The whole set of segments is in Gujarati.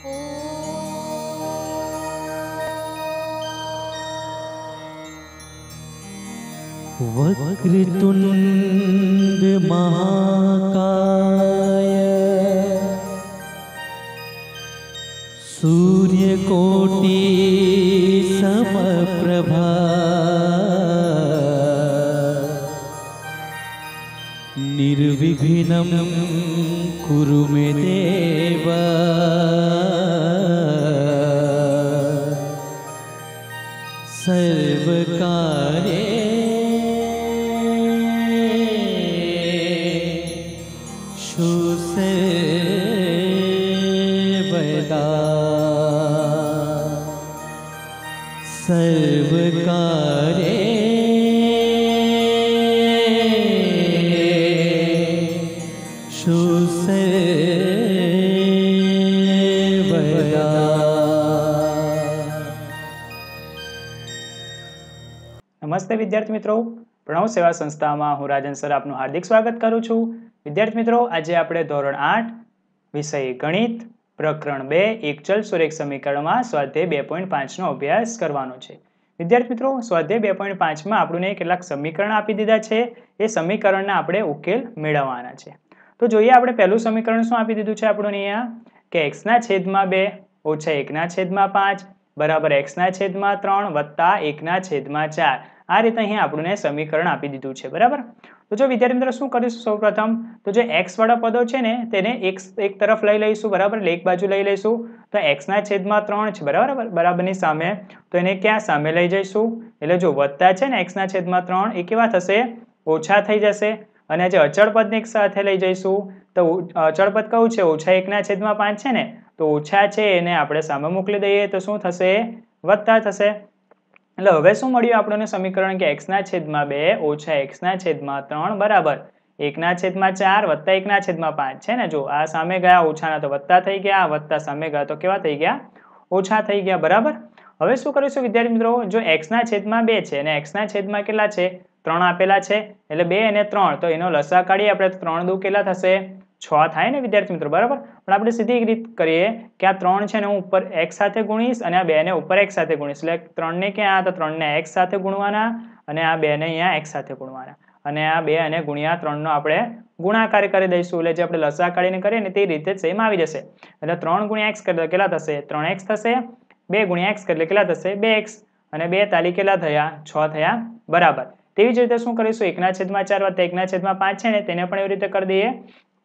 वक्रतुंड महाकाय सूर्यकोटि समप्रभा निर्विघ्नं कुरु मे देव सर्वकार्ये सर्वकार्ये નમસ્તે વિદ્યાર્થી મિત્રો, પ્રણવ સેવા સંસ્થામાં હું રાજન સર આપનું હાર્દિક સ્વાગત કરું છું। વિદ્યાર્થી મિત્રો, આજે આપણે ધોરણ 8 વિષય ગણિત પ્રકરણ 2 એકચલ સુરેખ સમીકરણમાં સ્વાધ્યાય 2.5 નો અભ્યાસ કરવાનો છે। વિદ્યાર્થી મિત્રો, સ્વાધ્યાય 2.5 માં આપણને કેટલાક સમીકરણ આપી દીધા છે, એ સમીકરણના આપણે ઉકેલ મેળવવાના છે। તો જોઈએ આપણે પહેલું સમીકરણ શું આપી દીધું છે આપણને અહીંયા કે x ના છેદમાં 2 ઓછા 1 ના છેદમાં 5 બરાબર x ના છેદમાં 3 વત્તા 1 ના છેદમાં 4 આ રીતે અહીં આપણને સમીકરણ આપી દીધું છે બરાબર। તો જો વિદ્યાર્થી મિત્રો શું કરીશું, સૌપ્રથમ તો જે x વાળા પદો છે ને તેને એક તરફ લઈ લઈશું બરાબર, એક બાજુ લઈ લઈશું। તો x ના છેદમાં 3 છે બરાબર, બરાબરની સામે, તો એને ક્યાં સામે લઈ જઈશું, એટલે જો વત્તા છે ને x ના છેદમાં 3 એ કેવા થશે, ઓછા થઈ જશે। અને જે અચળ પદને એક સાથે લઈ જઈશું તો અચળ પદ કયું છે, ઓછા 1 ના છેદમાં 5 છે ને, તો ઓછા છે એને આપણે સામે મોકલી દઈએ તો શું થશે, વત્તા થશે। એટલે હવે શું મળ્યું આપણને સમીકરણ કે x ના છેદમાં 2 ઓછા x ના છેદમાં 3 બરાબર 1 ના છેદમાં 4 વત્તા 1 ના છેદમાં 5 છે ને, જો આ સામે ગયા ઓછાના તો વત્તા થઈ ગયા, આ વત્તા સામે ગયા તો કેવા થઈ ગયા, ઓછા થઈ ગયા બરાબર। હવે શું કરીશું વિદ્યાર્થી મિત્રો, જો x ના છેદમાં 2 છે અને x ના છેદમાં કેટલા છે, 3 આપેલા છે, એટલે 2 અને 3 તો એનો લસા કાઢીએ આપણે તો 3 દુ કેટલા થશે, 6 થાય ને વિદ્યાર્થી મિત્રો બરાબર। પણ આપણે સીધી એક રીત કરીએ કે આ 3 છે ને હું ઉપર x સાથે ગુણીશ અને આ 2 ને ઉપર x સાથે ગુણીશ, એટલે 3 ને ક્યાં, તો 3 ને x સાથે ગુણવાના અને આ 2 ને અહીંયા x સાથે ગુણવાના અને આ 2 અને ગુણ્યા 3 નો આપણે ગુણાકાર કરી દઈશું, એટલે જે આપણે લસા કાઢીને કરીએ ને તે રીતે સેમ આવી જશે। એટલે 3 ગુણ્યા x કરીએ તો કેટલા થશે, 3x થશે, 2 ગુણ્યા x કરીએ કેટલા થશે, 2x અને 2 તાલી કેટલા થયા, 6 થયા બરાબર। તેવી જ રીતે શું કરીશું, 1 ના છેદમાં 4 વત્તા 1 ના છેદમાં 5 છે ને તેને પણ એવી રીતે કરી દઈએ,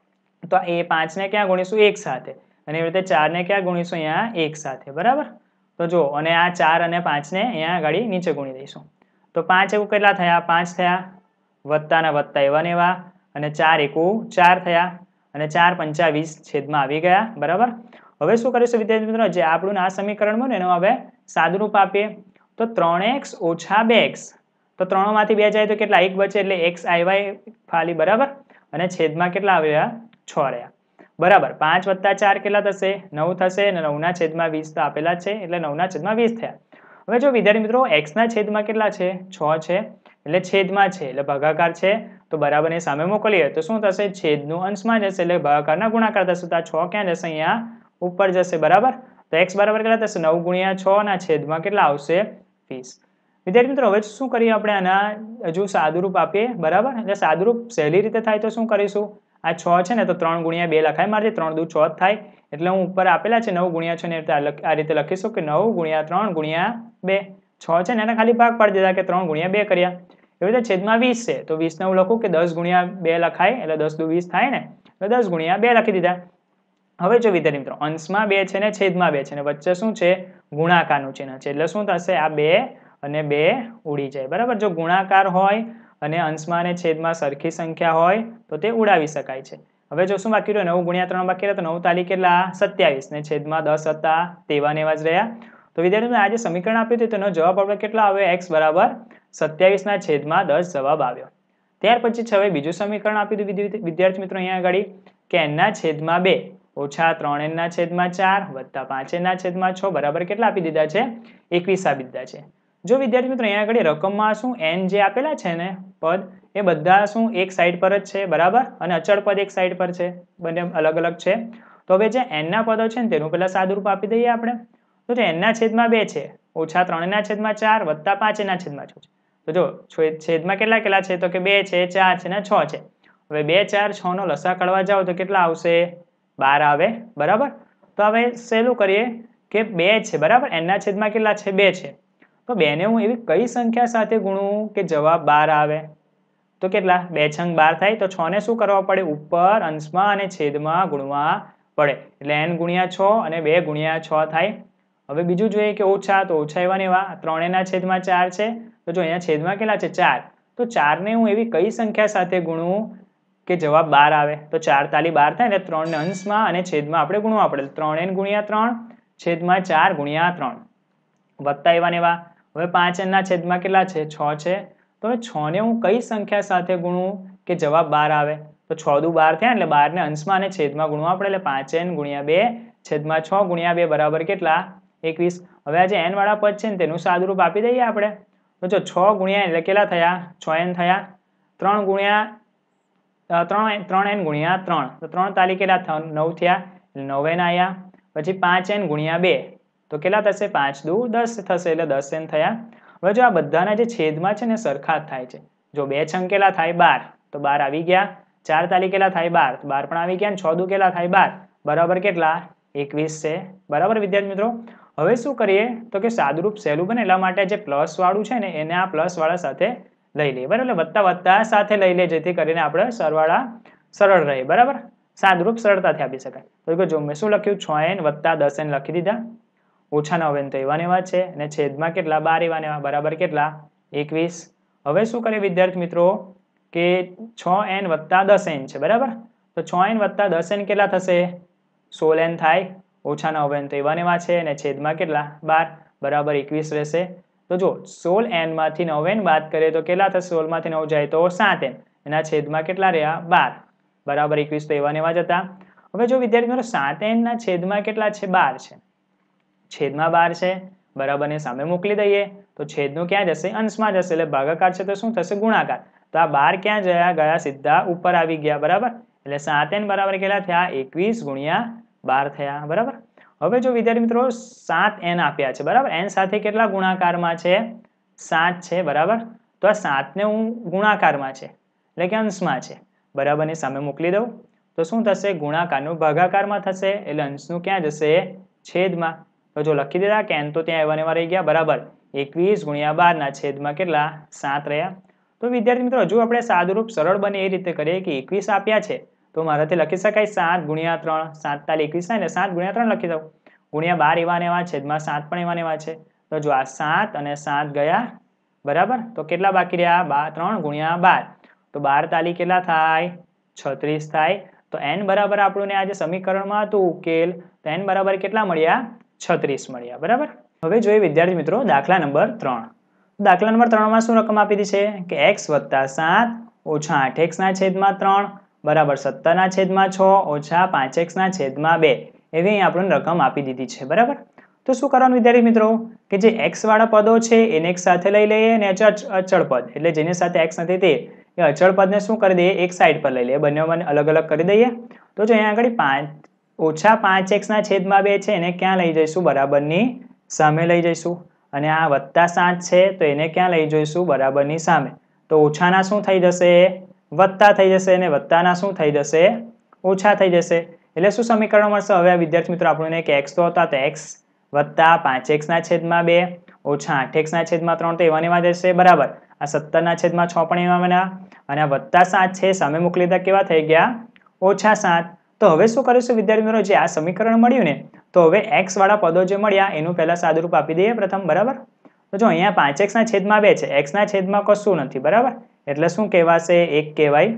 તો એ 5 ને ક્યાં ગુણીશું, 1 સાથે, અને એવી રીતે 4 ને ક્યાં ગુણીશું, અહીંયા 1 સાથે બરાબર। તો જો અને આ 4 અને 5 ને અહીંયા આગળ નીચે ગુણી દઈશું, તો 5 એવું કેટલા થયા, 5 થયા, વત્તાના વત્તા એવા ને એવા, અને 4 એકુ 4 થયા, અને 4 પંચા 20 છેદમાં આવી ગયા બરાબર। હવે શું કરીશું વિદ્યાર્થી મિત્રો, જે આપણું આ સમીકરણ બને એનું હવે સાદુરૂપ આપીએ તો 3x ઓછા 2x, તો 3 માંથી 2 જાય તો કેટલા, 1 બચે એટલે x આવ્યા ખાલી બરાબર, અને છેદમાં કેટલા આવ્યા, 6 રહ્યા બરાબર। 5 વત્તા 4 કેટલા થશે, 9 થશે, અને 9 ના છેદમાં 20 તો આપેલા છે એટલે 9 ના છેદમાં 20 થયા। હવે જો વિદ્યાર્થી મિત્રો x ના છેદમાં કેટલા છે, 6 છે, એટલે છેદમાં છે એટલે ભાગાકાર છે તો બરાબરની સામે મોકલીએ તો શું થશે, છેદનું અંશમાં જશે એટલે ભાગાકારના ગુણાકાર થશે, તો આ 6 ક્યાં જશે, અહીંયા ઉપર જશે બરાબર। તો x બરાબર કેટલા થશે, 9 ગુણ્યા 6 ના છેદમાં કેટલા આવશે, 20। વિદ્યાર્થી મિત્રો હવે શું કરીએ, આપણે આના હજુ સાદુરૂપ આપીએ બરાબર, એટલે સાદુરૂપ સહેલી રીતે થાય તો શું કરીશું, આ 6 છે ને તો 3 ગુણ્યા 2 લખાય મારજે, 3 દુ 6 થાય, એટલે હું ઉપર આપેલા છે 9 ગુણ્યા 6 ને આ રીતે લખીશું કે 9 ગુણ્યા 3 ગુણ્યા 2, 6 છે ને એને ખાલી ભાગ પાડી દીધા કે 3 ગુણ્યા 2 કર્યા, એવી રીતે છેદમાં 20 છે તો 20 ને હું લખું કે 10 ગુણ્યા 2 લખાય, એટલે 10 દુ 20 થાય ને, એટલે 10 ગુણ્યા 2 લખી દીધા। હવે જો વિદ્યાર્થી મિત્રો અંશમાં 2 છે ને છેદમાં 2 છે ને વચ્ચે શું છે, ગુણાકારનું ચિહ્ન છે, એટલે શું થશે, આ 2 અને 2 ઉડી જાય બરાબર। જો ગુણાકાર હોય અને અંશમાં અને છેદમાં સરખી સંખ્યા હોય તો તે ઉડાવી શકાય છે। હવે જો શું બાકી રહ્યું, 9 ગુણ્યા 3 બાકી રહ્યા, તો 9 તાલી કેટલા, 27 ને છેદમાં 10 હતા તેવા ને એવા જ રહ્યા। તો વિદ્યાર્થીઓ આ જે સમીકરણ આપ્યું હતું તેનો જવાબ આપણે કેટલા આવ્યો, x બરાબર 27 ના છેદમાં 10 જવાબ આવ્યો। ત્યાર પછી હવે બીજું સમીકરણ આપ્યું હતું વિદ્યાર્થી મિત્રો અહીંયા આગળ કે n ના છેદમાં 2 ઓછા 3n ના છેદમાં 4 વત્તા 5n ના છેદમાં 6 બરાબર કેટલા આપી દીધા છે, 21 આપી દીધા છે। જો વિદ્યાર્થી મિત્રો અહીંયા આગળ રકમમાં શું n જે આપેલા છે ને પદ એ બધા શું એક સાઈડ પર જ છે બરાબર, અને અચળ પદ એક સાઈડ પર છે, બંને અલગ અલગ છે। તો હવે જે n ના પદો છે ને તેનું પહેલા સાદુરૂપ આપી દઈએ આપણે. તો જે n ના છેદમાં 2 છે ઓછા 3 ના છેદમાં 4 વત્તા 5 ના છેદમાં 6 છે. તો જો છેદમાં કેટલા છે તો કે 2 છે 4 છે ને 6 છે. હવે 2 4 6 નો લસા કાઢવા જાઓ તો કેટલા આવશે 12 આવે બરાબર. તો હવે સહેલું કરીએ કે 2 છે બરાબર, n ના છેદમાં કેટલા છે 2 છે. તો 2 ને હું એવી કઈ સંખ્યા સાથે ગુણું કે જવાબ 12 આવે? તો કેટલા 2 છંગ 12 થાય. તો 6 ને શું કરવા પડે ઉપર અંશમાં અને છેદમાં ગુણવા પડે એટલે n ગુણ્યા 6 અને 2 ગુણ્યા 6 થાય. હવે બીજું જોઈએ કે ઓછા, તો ઓછા એવા ને એવા 3 ના છેદમાં 4 છે. તો જો અહીંયા છેદમાં કેટલા છે 4. તો 4 ને હું એવી કઈ સંખ્યા સાથે ગુણું કે જવાબ 12 આવે? તો 4 તાલી 12 થાય એટલે 3 ને અંશમાં અને છેદમાં આપણે ગુણવા પડે. 3n ગુણ્યા 3 છેદમાં 4 ગુણ્યા 3 વત્તા એવા ને એવા. હવે 5n ના છેદમાં કેટલા છે 6 છે. તો 6 ને હું કઈ સંખ્યા સાથે ગુણું કે જવાબ 12 આવે? તો 6 દુ 12 થયા એટલે 12 ને અંશમાં અને છેદમાં ગુણવા પડે એટલે 5n ગુણ્યા 2 છેદમાં 6 ગુણ્યા 2 બરાબર કેટલા 21. હવે આ જે n વાળા પદ છે ને તેનું સાદુરૂપ આપી દઈએ આપણે. તો જો 6 ગુણ્યા એટલે કેટલા થયા 6n થયા. 3 ગુણ્યા 3n ગુણ્યા 3 તો 3 તાલી કેટલા 9 થયા એટલે 9n આવ્યા. પછી 5n ગુણ્યા 2 તો કેટલા થશે 5 દુ 10 થશે એટલે 10n થયા. હવે જો આ બધાના જે છેદમાં છે ને સરખા જ થાય છે. જો 2 છંગ કેટલા થાય 12 તો 12 આવી ગયા. 4 તાલી કેટલા થાય 12 તો 12 પણ આવી ગયા. 6 દુ કેટલા થાય 12 બરાબર કેટલા 21 છે બરાબર વિદ્યાર્થી મિત્રો. હવે શું કરીએ તો કે સાદુરૂપ સહેલું બને એટલા માટે જે પ્લસ વાળું છે ને એને આ પ્લસ વાળા સાથે લઈ લઈએ બરાબર. એટલે વત્તા વત્તા સાથે લઈ લે જેથી કરીને આપણે સરવાળા સરળ રહે બરાબર. સાદુરૂપ સરળતાથી આપી શકાય. તો જો મેં શું લખ્યું 6n વત્તા 10n લખી દીધા. ઓછા 9n તો એવા ને એવા છે અને છેદમાં કેટલા 12 એવા ને એવા બરાબર કેટલા 21. હવે શું કરીએ વિદ્યાર્થી મિત્રો કે 6n વત્તા 10n છે બરાબર. તો 6n વત્તા 10n કેટલા થશે 16n થાય. ઓછા 9n તો એવા ને એવા છે અને છેદમાં કેટલા 12 બરાબર 21 રહેશે. તો જો 16n માંથી 9n બાદ કરીએ તો કેટલા થશે 16 માંથી 9 જાય તો 7n એના છેદમાં કેટલા રહ્યા 12 બરાબર 21 તો એવા ને એવા જ હતા. હવે જો વિદ્યાર્થી મિત્રો 7n ના છેદમાં કેટલા છે 12 છે. છેદમાં 12 છે બરાબર ને સામે મોકલી દઈએ તો છેદનું ક્યાં જશે અંશમાં જશે એટલે ભાગાકાર છે તો શું થશે ગુણાકાર. તો આ 12 ક્યાં ગયા સીધા ઉપર આવી ગયા બરાબર. એટલે 7n બરાબર કેટલા થયા 21 ગુણ્યા 12 થયા બરાબર. હવે જો વિદ્યાર્થી મિત્રો 7n આપ્યા છે બરાબર. n સાથે કેટલા ગુણાકારમાં છે 7 છે બરાબર. તો આ 7 ને હું ગુણાકારમાં છે એટલે કે અંશમાં છે બરાબર ની સામે મોકલી દઉં તો શું થશે ગુણાકારનું ભાગાકારમાં થશે એટલે અંશનું ક્યાં જશે છેદમાં. તો જો લખી દીધા કે n તો ત્યાં એવા ને એવા રહી ગયા બરાબર. 21 ગુણ્યા 12 ના છેદમાં કેટલા 7 રહ્યા. તો વિદ્યાર્થી મિત્રો હજુ આપણે સાદુરૂપ સરળ બને એ રીતે કરીએ કે 21 આપ્યા છે તો મારાથી લખી શકાય 7 ગુણ્યા 3 7 તાલી 21 થાય ને 7 ગુણ્યા 3 લખી દઉં. ગુણ્યા 12 એવા ને એવા છેદમાં 7 પણ એવા ને એવા છે. તો જો આ 7 અને 7 ગયા બરાબર. તો કેટલા બાકી રહ્યા 3 ગુણ્યા 12 તો 12 તાલી કેટલા થાય 36 થાય. તો n બરાબર આપણને આ જે સમીકરણમાં હતું ઉકેલ તો n બરાબર કેટલા મળ્યા 36 મળ્યા બરાબર. હવે જોઈએ વિદ્યાર્થી મિત્રો દાખલા નંબર 3. દાખલા નંબર 3 માં શું રકમ આપી દીધી છે કે x વત્તા 7 ઓછા 8x ના છેદમાં 3 બરાબર 17 ના છેદમાં 6 ઓછા 5x ના છેદમાં 2 એવી આપણને રકમ આપી દીધી છે બરાબર. તો શું કરવાનું વિદ્યાર્થી મિત્રો કે જે x વાળા પદો છે એને એક સાથે લઈ લઈએ અને અચળ પદ એટલે જેની સાથે x નથી તે એ અચળ પદને શું કરી દઈએ એક સાઈડ પર લઈ લઈએ બંને અલગ અલગ કરી દઈએ. તો જો અહીંયા આગળ ઓછા 5x ના છેદમાં 2 છે એને ક્યાં લઈ જઈશું બરાબરની સામે લઈ જઈશું અને આ વત્તા 7 છે તો એને ક્યાં લઈ જઈશું બરાબરની સામે. તો ઓછાના શું થઈ જશે વત્તા થઈ જશે અને વત્તાના શું થઈ જશે ઓછા થઈ જશે. એટલે શું સમીકરણ મળશે હવે વિદ્યાર્થી મિત્રો આપણને કે x તો હતા તો x વત્તા 5x ના છેદમાં 2 ઓછા 8x ના છેદમાં 3 તો એવા ને એવા જશે બરાબર. આ 17 ના છેદમાં 6 પણ એવા બન્યા અને આ વત્તા 7 છે સામે મોકલી દીધા કેવા થઈ ગયા ઓછા 7. તો હવે શું કરીશું વિદ્યાર્થી મિત્રો જે આ સમીકરણ મળ્યું ને તો હવે x વાળા પદો જે મળ્યા એનું પહેલા સાદુરૂપ આપી દઈએ પ્રથમ બરાબર. તો જો અહીંયા 5x ના છેદમાં 2 છે x ના છેદમાં કશું નથી બરાબર એટલે શું કહેવાશે 1 કહેવાય.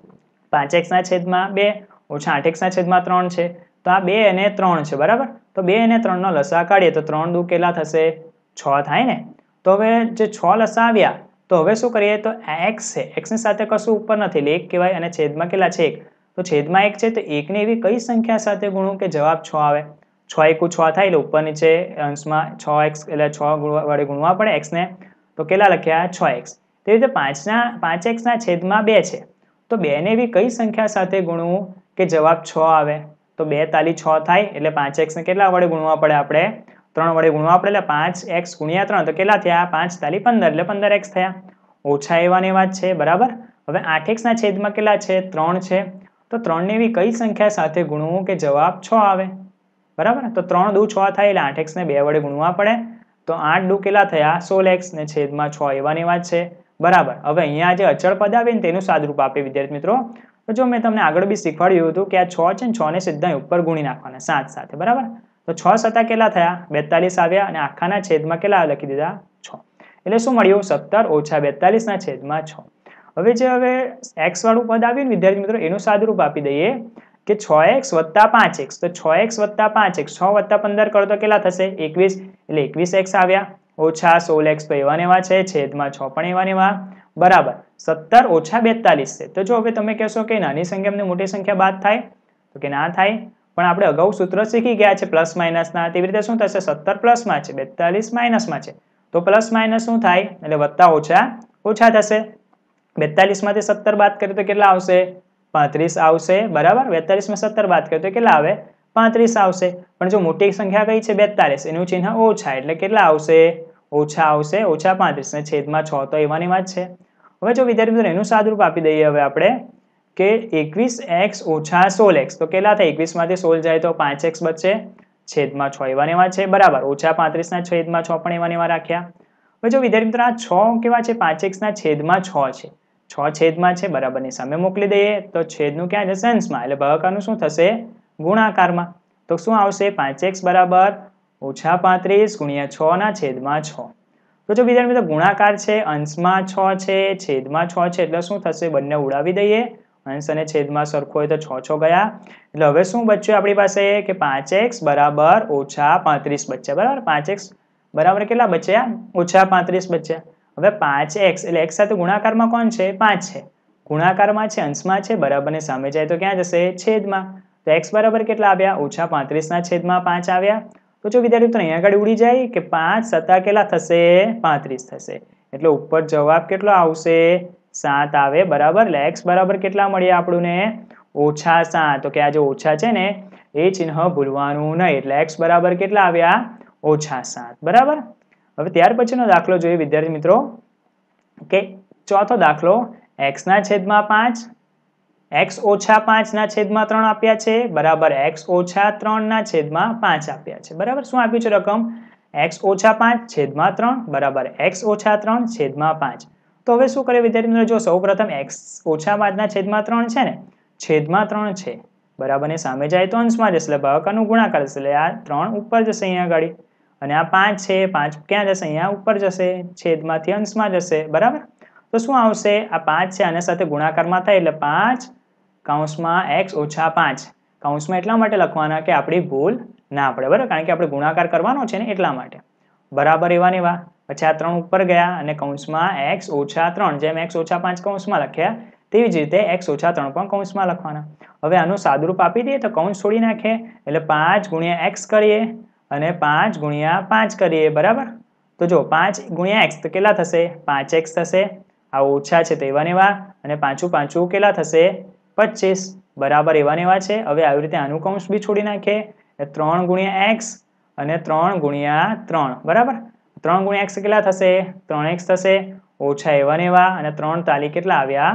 5x ના છેદમાં 2 ઓછા 8x ના છેદમાં 3 છે તો આ 2 અને 3 છે બરાબર. તો 2 અને 3 નો લસા કાઢીએ તો 3 દુ કેટલા થશે 6 થાય ને. તો હવે જે 6 લસા આવ્યા તો હવે શું કરીએ તો આ x છે x ની સાથે કશું ઉપર નથી એટલે 1 કહેવાય અને છેદમાં કેટલા છે 1 તો છેદમાં 1 છે તો 1 ને એવી કઈ સંખ્યા સાથે ગુણું કે જવાબ 6 આવે. 6 એકુ 6 થાય એટલે ઉપર નીચે અંશમાં 6x એટલે 6 વડે ગુણવા પડે x ને તો કેટલા લખ્યા 6x. તેવી રીતે 5x ના છેદમાં 2 છે તો 2 ને એવી કઈ સંખ્યા સાથે ગુણવું કે જવાબ 6 આવે. તો 2 તાલી 6 થાય એટલે 5x ને કેટલા વડે ગુણવા પડે આપણે 3 વડે ગુણવા પડે એટલે 5x ગુણ્યા 3 તો કેટલા થયા 5 તાલી 15 એટલે 15x થયા ઓછા એવા ને એવા જ છે બરાબર હવે 8x ના છેદમાં કેટલા છે 3 છે તો 3 ને એવી કઈ સંખ્યા સાથે ગુણવું કે જવાબ 6 આવે બરાબર તો 3 દુ 6 થાય એટલે 8x ને 2 વડે ગુણવા પડે તો 8 દુ કેટલા થયા 16x ને છેદમાં 6 એવા ને એવા જ છે બરાબર હવે અહીંયા જે અચળ પદ આવે ને તેનું સાદુરૂપ આપે વિદ્યાર્થી મિત્રો તો જો મેં તમને આગળ બી શીખવાડ્યું હતું કે આ 6 છે ને 6 ને સીધા ઉપર ગુણી નાખવાના 7 સાથે બરાબર તો 6 સતા કેટલા થયા 42 આવ્યા અને આખાના છેદમાં કેટલા લખી દીધા 6 એટલે શું મળ્યું 17 ઓછા 42 ના છેદમાં 6 હવે x વાળું પદ આવ્યું ને વિદ્યાર્થી મિત્રો એનું સાદુરૂપ આપી દઈએ કે 6x વત્તા 5x તો 6x વત્તા 5x 6 વત્તા 15 કરો તો કેટલા થશે 21 એટલે 21x આવ્યા ઓછા 16x તો એવા ને એવા છે છેદમાં 6 પણ એવા ને એવા બરાબર 17 ઓછા 42 છે તો જો હવે તમે કહેશો કે નાની સંખ્યા અને મોટી સંખ્યા બાદ થાય તો કે ના થાય પણ આપણે અગાઉ સૂત્ર શીખી ગયા છે પ્લસ માઇનસ ના તેવી રીતે શું થશે 17 પ્લસ માં છે 42 માઇનસ માં છે તો પ્લસ માઇનસ શું થાય એટલે વત્તા ઓછા ઓછા થશે 42 માંથી 17 બાદ કરીએ તો કેટલા આવશે 35 આવશે બરાબર 42 માં 17 બાદ કરીએ તો કેટલા આવે 35 આવશે પણ જો મોટી સંખ્યા કઈ છે 42 એનું ચિહ્ન ઓછા એટલે કેટલા આવશે ઓછા આવશે ઓછા 35 ને છેદમાં 6 તો એવાની વાત છે હવે જો વિદ્યાર્થી મિત્રો એનું સાદુરૂપ આપી દઈએ હવે આપણે કે 21x ઓછા 16x તો કેટલા થાય 21 માંથી 16 જાય તો 5x બચશે છેદમાં 6 એવા ને એવા છે બરાબર ઓછા 35 ના છેદમાં 6 પણ એવા ને એવા રાખ્યા હવે જો વિદ્યાર્થી મિત્રો આ 6 કેવા છે 5x ના છેદમાં 6 છે 6 છેદમાં છે બરાબરની સામે મોકલી દઈએ તો છેદનું ક્યાં જશે અંશમાં એટલે ભાગાકારનું શું થશે ગુણાકારમાં તો શું આવશે 5x બરાબર ઓછા 35 ગુણ્યા 6 ના છેદમાં 6 તો જો વિદ્યાર્થી મિત્રો ગુણાકાર છે અંશમાં 6 છે છેદમાં 6 છે એટલે શું થશે બંને ઉડાવી દઈએ અંશ અને છેદમાં સરખો હોય તો 6 ગયા એટલે હવે શું બચ્યું આપણી પાસે કે 5x બરાબર ઓછા 35 બચ્યા બરાબર 5x બરાબર કેટલા બચ્યા ઓછા 35 બચ્યા હવે 5x એટલે x સાથે ગુણાકારમાં કોણ છે 5 છે ગુણાકારમાં છે અંશમાં છે બરાબરની સામે જાય તો ક્યાં જશે છેદમાં તો x બરાબર કેટલા આવ્યા ઓછા 35 ના છેદમાં 5 આવ્યા તો જો વિદ્યાર્થી મિત્રો અહીંયા આગળ ઉડી જાય કે 5 સત્તા કેટલા થશે 35 થશે એટલે ઉપર જવાબ કેટલો આવશે 7 આવે બરાબર એટલે x બરાબર કેટલા મળ્યા આપણને ઓછા 7 તો કે આ જે ઓછા છે ને એ ચિહ્ન ભૂલવાનું નહીં એટલે x બરાબર કેટલા આવ્યા ઓછા 7 બરાબર હવે ત્યાર પછીનો દાખલો જોઈએ વિદ્યાર્થી મિત્રો કે ચોથો દાખલો x ના છેદમાં 5 x ઓછા 5 ના છેદમાં 3 આપ્યા છે બરાબર x ઓછા 3 ના છેદમાં 5 આપ્યા છે બરાબર શું આપ્યું છે રકમ x ઓછા 5 છેદમાં 3 બરાબર x ઓછા 3 છેદમાં 5 તો હવે શું કરે વિદ્યાર્થી મિત્રો જો સૌપ્રથમ x ઓછા 5 ના છેદમાં 3 છે ને છેદમાં 3 છે બરાબર ને સામે જાય તો અંશમાં જશે એટલે ભાગાકારનું ગુણાકાર થશે એટલે આ 3 ઉપર જશે અહીંયા આગળ અને આ 5 છે 5 ક્યાં જશે અહીંયા ઉપર જશે છેદમાંથી અંશમાં જશે બરાબર તો શું આવશે આ 5 છે આના સાથે ગુણાકારમાં થાય એટલે 5 કૌંસમાં x ઓછા 5 કૌંસમાં એટલા માટે લખવાના કે આપણી ભૂલ ના પડે બરાબર કારણ કે આપણે ગુણાકાર કરવાનો છે ને એટલા માટે બરાબર એવા ને એવા પછી આ 3 ઉપર ગયા અને કૌંસમાં x ઓછા 3 જેમ x ઓછા 5 કૌંસમાં લખ્યા તેવી જ રીતે x ઓછા 3 પણ કૌંસમાં લખવાના હવે આનું સાદુરૂપ આપી દઈએ તો કૌંસ છોડી નાખે એટલે 5 ગુણ્યા x કરીએ અને 5 ગુણ્યા 5 કરીએ બરાબર તો જો 5 ગુણ્યા x તો કેટલા થશે 5x થશે આ ઓછા છે તો એવા ને એવા અને પાછું પાછું કેટલા થશે 25 બરાબર એવા ને એવા છે હવે આવી રીતે આનું કૌંસ બી છોડી નાખીએ એટલે 3 ગુણ્યા x અને 3 ગુણ્યા 3 બરાબર 3 ગુણ્યા x કેટલા થશે 3x થશે ઓછા એવા ને એવા અને 3 તાલી કેટલા આવ્યા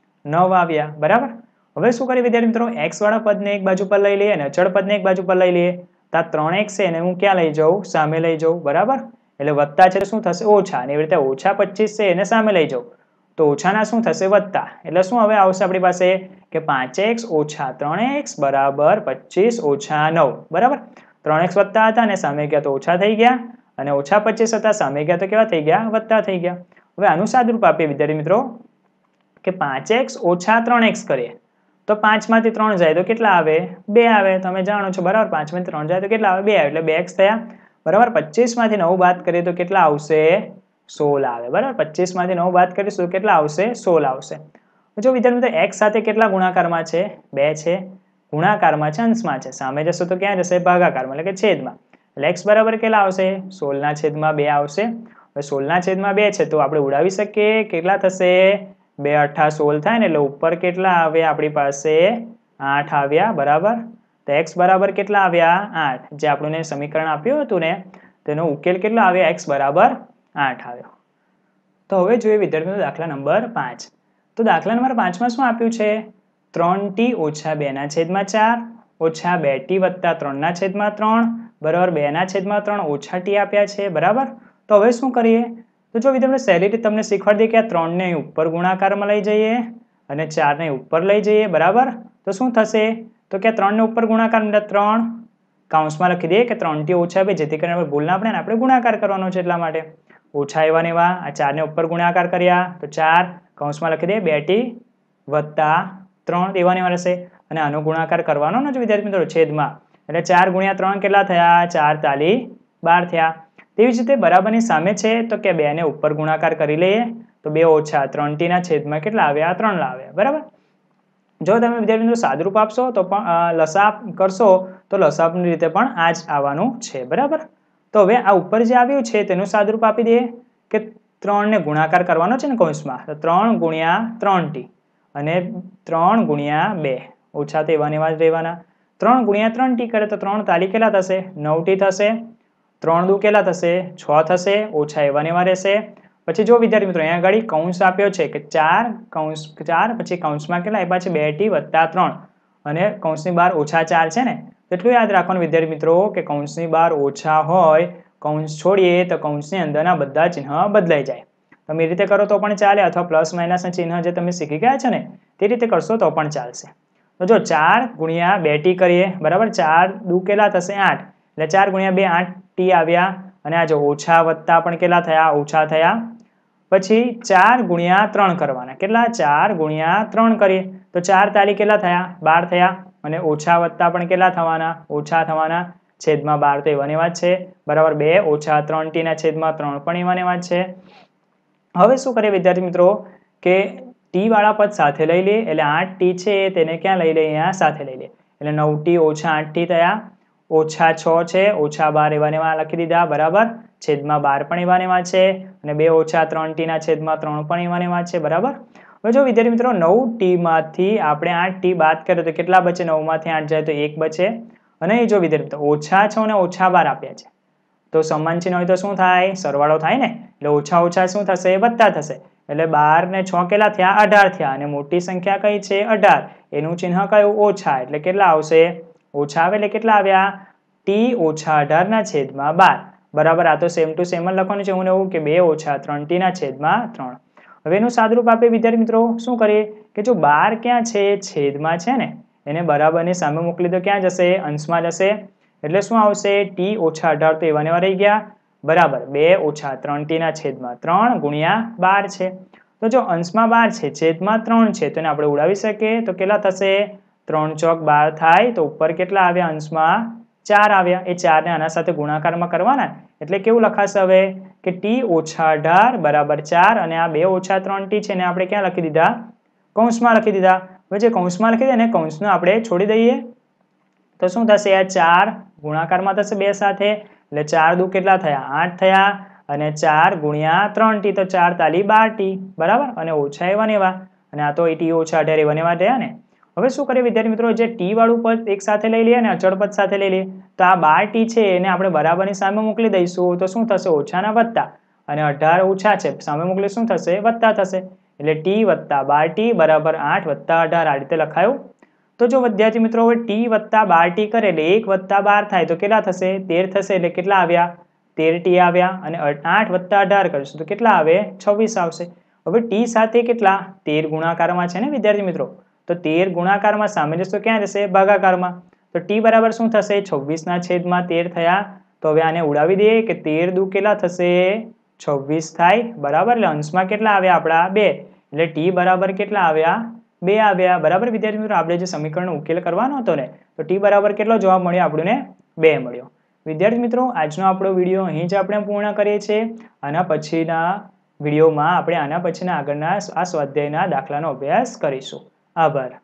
9 આવ્યા બરાબર હવે શું કરીએ વિદ્યાર્થી મિત્રો x વાળા પદને એક બાજુ પર લઈ લઈએ અને અચળ પદને એક બાજુ પર લઈ લઈએ તો આ 3x છે એને હું ક્યાં લઈ જાઉં સામે લઈ જાઉં બરાબર એટલે વત્તા છે શું થશે ઓછા અને એવી રીતે ઓછા 25 છે એને સામે લઈ જાઉં તો ઓછાના શું થશે વત્તા એટલે શું હવે આવશે આપણી પાસે કે 5x ઓછા 3x બરાબર 25 ઓછા 9 બરાબર 3x વત્તા હતા અને સામે ગયા તો ઓછા થઈ ગયા અને ઓછા 25 હતા સામે ગયા તો કેવા થઈ ગયા વત્તા થઈ ગયા હવે આનું સાદુરૂપ આપીએ વિદ્યાર્થી મિત્રો કે 5x ઓછા 3x કરીએ તો 5 માંથી 3 જાય તો કેટલા આવે 2 આવે તમે જાણો છો બરાબર 5 માંથી 3 જાય તો કેટલા આવે 2 આવે એટલે 2x થયા બરાબર 25 માંથી 9 બાદ કરીએ તો કેટલા આવશે 16 આવે બરાબર 25 માંથી 9 બાદ કરીશું કેટલા આવશે 16 આવશે જો વિદ્યાર્થી મિત્રો x સાથે કેટલા ગુણાકારમાં છે 2 છે ગુણાકારમાં છે અંશમાં છે સામે જશે તો ક્યાં જશે ભાગાકારમાં એટલે કે છેદમાં એટલે x બરાબર કેટલા આવશે 16 ના છેદમાં 2 આવશે હવે 16 ના છેદમાં 2 છે તો આપણે ઉડાવી શકીએ કેટલા થશે 2 8 16 થાય ને એટલે ઉપર કેટલા આવે આપણી પાસે 8 આવ્યા બરાબર તો x બરાબર કેટલા આવ્યા 8 જે આપણને સમીકરણ આપ્યું હતું ને તેનો ઉકેલ કેટલો આવ્યો x બરાબર 8 આવ્યો। તો હવે જોઈએ વિદ્યાર્થી મિત્રો દાખલા નંબર 5। તો દાખલા નંબર 5 માં શું આપ્યું છે 3t - 2 ના છેદમાં 4 ઓછા 2t વત્તા 3 ના છેદમાં 3 બરાબર 2 ના છેદમાં 3 ઓછા t આપ્યા છે બરાબર। તો હવે શું કરીએ તો જો વિદ્યાર્થી સહેલી રીતે તમને શીખવાડી દે કે આ 3 ને ઉપર ગુણાકારમાં લઈ જઈએ અને 4 ને ઉપર લઈ જઈએ બરાબર। તો શું થશે તો કે 3 ને ઉપર ગુણાકાર એટલે 3 કૌંસમાં લખી દઈએ કે 3t - 2 જેથી કરીને આપણે ભૂલ ના પડે ને આપણે ગુણાકાર કરવાનો છે એટલા માટે ઓછા એવા ને એવા આ 4 ને ઉપર ગુણાકાર કર્યા તો 4 કૌંસમાં લખી દઈએ 2t વત્તા 3 એવા ને એવા રહેશે અને આનો ગુણાકાર કરવાનો ને જો વિદ્યાર્થી મિત્રો છેદમાં એટલે 4 ગુણ્યા 3 કેટલા થયા 4 તાલી 12 થયા। તેવી જ રીતે બરાબરની સામે છે તો કે 2 ને ઉપર ગુણાકાર કરી લઈએ તો 2 ઓછા 3t ના છેદમાં કેટલા આવ્યા 3 આવ્યા બરાબર। જો તમે વિદ્યાર્થી મિત્રો સાદુરૂપ આપશો તો પણ લસા કરશો તો લસાઅની રીતે પણ આ જ આવવાનું છે બરાબર। તો હવે આ ઉપર જે આવ્યું છે તેનું સાદુરૂપ આપી દઈએ કે 3 ને ગુણાકાર કરવાનો છે ને કૌંસમાં તો 3 ગુણ્યા 3t અને 3 ગુણ્યા 2 ઓછા તો એવા ને એવા જ રહેવાના 3 ગુણ્યા 3t કરે તો 3 તાલી કેટલા થશે 9t થશે 3 દુ કેટલા થશે 6 થશે ઓછા એવા ને એવા રહેશે। પછી જો વિદ્યાર્થી મિત્રો અહીંયા આગળ કૌંસ આપ્યો છે કે 4 કૌંસ 4 પછી કૌંસમાં કેટલા આપ્યા છે 2t વત્તા 3 અને કૌંસની બહાર ઓછા 4 છે ને એટલું યાદ રાખવાનું વિદ્યાર્થી મિત્રો કે કૌંસની બહાર ઓછા હોય કૌંસ છોડીએ તો કૌંસની અંદરના બધા ચિહ્ન બદલાઈ જાય। તમે એ રીતે કરો તો પણ ચાલે અથવા પ્લસ માઇનસના ચિહ્ન જે તમે શીખી ગયા છો ને તે રીતે કરશો તો પણ ચાલશે। તો જો 4 ગુણ્યા 2t કરીએ બરાબર 4 દુ કેટલા થશે 8 એટલે 4 ગુણ્યા 2 8t આવ્યા અને આ જો ઓછા વત્તા પણ કેટલા થયા ઓછા થયા। પછી 4 ગુણ્યા 3 કરવાના કેટલા 4 ગુણ્યા 3 કરીએ તો 4 તાલી કેટલા થયા 12 થયા અને ઓછા વત્તા પણ કેટલા થવાના ઓછા થવાના છેદમાં 12 તો એવા ને એવા જ છે બરાબર 2 ઓછા 3t ના છેદમાં 3 પણ એવા ને એવા જ છે। હવે શું કરીએ વિદ્યાર્થી મિત્રો કે t વાળા પદ સાથે લઈ લઈએ એટલે 8t છે તેને ક્યાં લઈ લઈએ અહીંયા સાથે લઈ લઈએ એટલે 9t ઓછા 8t થયા ઓછા 6 છે ઓછા 12 એવા ને એવા લખી દીધા બરાબર છેદમાં 12 પણ એવા ને એવા છે અને 2 ઓછા 3t ના છેદમાં 3 પણ એવા ને એવા છે બરાબર। હવે જો વિદ્યાર્થી મિત્રો 9t માંથી આપણે 8t બાદ કરીએ તો કેટલા બચે 9 માંથી 8 જાય તો 1 બચે અને જો વિદ્યાર્થી મિત્રો ઓછા 6 અને ઓછા 12 આપ્યા છે તો સમાન ચિહ્ન હોય તો શું થાય સરવાળો થાય ને એટલે ઓછા ઓછા શું થશે વત્તા થશે એટલે 12 ને 6 કેટલા થયા 18 થયા અને મોટી સંખ્યા કઈ છે 18 એનું ચિહ્ન કયું ઓછા એટલે કેટલા આવશે ઓછા આવે એટલે કેટલા આવ્યા t ઓછા 18 ના છેદમાં 12 બરાબર। આ તો સેમ ટુ સેમ જ લખવાનું છે હું એવું કે 2 ઓછા 3t ના છેદમાં 3। હવે એનું સાદુરૂપ આપે વિદ્યાર્થી મિત્રો શું કરીએ કે જો 12 ક્યાં છે છેદમાં છે ને એને બરાબરની સામે મોકલી દો ક્યાં જશે અંશમાં જશે એટલે શું આવશે t ઓછા 18 તો એવા ને એવા રહી ગયા બરાબર 2 ઓછા 3t ના છેદમાં 3 ગુણ્યા 12 છે તો જો અંશમાં 12 છે છેદમાં 3 છે તો એને આપણે ઉડાવી શકીએ તો કેટલા થશે 3 ચોક 12 થાય તો ઉપર કેટલા આવ્યા અંશમાં 4 આવ્યા એ 4 ને આના સાથે ગુણાકારમાં કરવાના એટલે કેવું લખાશે હવે કે t ઓછા 18 બરાબર 4 અને આ 2 ઓછા 3t છે ને આપણે ક્યાં લખી દીધા કૌંસમાં લખી દીધા। હવે જે કૌંસમાં લખી દે ને કૌંસને આપણે છોડી દઈએ તો શું થશે આ 4 ગુણાકારમાં થશે 2 સાથે એટલે 4 દુ કેટલા થયા 8 થયા અને 4 ગુણ્યા 3t તો 4 તાલી 12t બરાબર અને ઓછા એવા ને એવા અને આ તો t ઓછા 18 એવા ને એવા રહ્યા ને। હવે શું કરીએ વિદ્યાર્થી મિત્રો જે t વાળું પદ એક સાથે લઈ લઈએ અને અચળ પદ સાથે લઈ લઈએ તો આ 12t છે એને આપણે બરાબરની સામે મોકલી દઈશું તો શું થશે ઓછાના વત્તા અને 18 ઓછા છે સામે મોકલી શું થશે વત્તા થશે એટલે t વત્તા 12t બરાબર 8 વત્તા 18 આ રીતે લખાયું। તો જો વિદ્યાર્થી મિત્રો હવે t વત્તા 12t કરે એટલે 1 વત્તા 12 થાય તો કેટલા થશે 13 થશે એટલે કેટલા આવ્યા 13t આવ્યા અને 8 વત્તા 18 કરીશું તો કેટલા આવે 26 આવશે। હવે t સાથે કેટલા 13 ગુણાકારમાં છે ને વિદ્યાર્થી મિત્રો તો 13 ગુણાકારમાં સામે જશે ક્યાં જશે ભાગાકારમાં તો t બરાબર શું થશે 26 ના છેદમાં 13 થયા તો હવે આને ઉડાવી દઈએ કે 13 દુ કેટલા થશે 26 થાય બરાબર એટલે અંશમાં કેટલા આવ્યા આપણા 2 એટલે t બરાબર કેટલા આવ્યા 2 આવ્યા બરાબર। વિદ્યાર્થી મિત્રો આપણે જે સમીકરણનો ઉકેલ કરવાનો હતો ને તો t બરાબર કેટલો જવાબ મળ્યો આપણને 2 મળ્યો। વિદ્યાર્થી મિત્રો આજનો આપણો વિડીયો અહીં જ આપણે પૂર્ણ કરીએ છીએ આના પછીના વિડીયોમાં આપણે આના પછીના આગળના આ સ્વાધ્યાયના દાખલાનો અભ્યાસ કરીશું। આભાર।